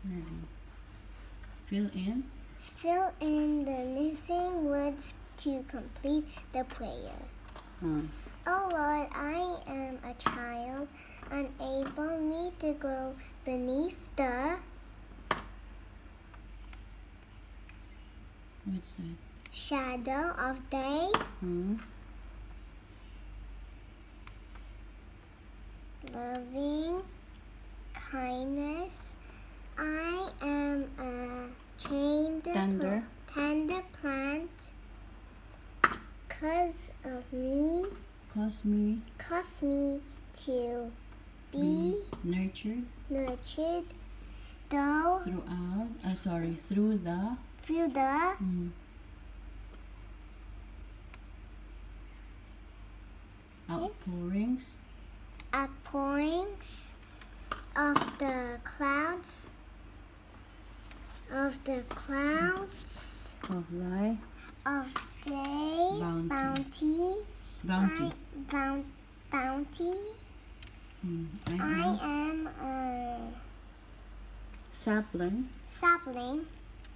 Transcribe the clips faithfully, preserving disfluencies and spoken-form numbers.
Ready. Fill in. Fill in the missing words to complete the prayer. Mm. Oh Lord, I am a child, unable me to go beneath the What's that? shadow of day. Mm. Loving kindness. I am a chained Tender. pla- tender plant. Cause of me, Cause me cause me to be be nurtured nurtured, though throughout. Uh, sorry, through the. through the Mm. Outpourings outpourings of the clouds, of the clouds of life. of day Bounty. bounty, Bounty. I, boun- bounty. Mm. I I am am a sapling sapling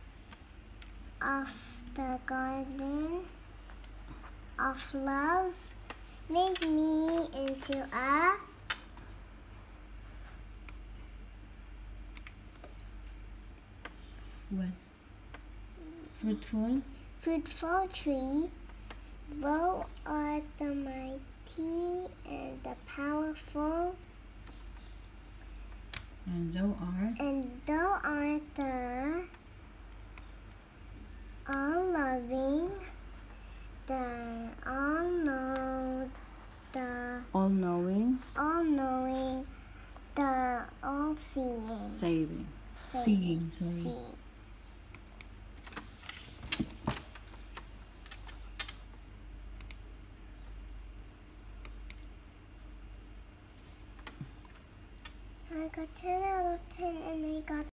of the garden of love. Make me into a what? Fruitful. fruitful tree. Thou art the mighty and the powerful, And thou art and thou art the all-loving, the all-know, the all-knowing, all-knowing, the all-seeing. saving. Seeing. Seeing, sorry. Seeing. I got ten out of ten and I got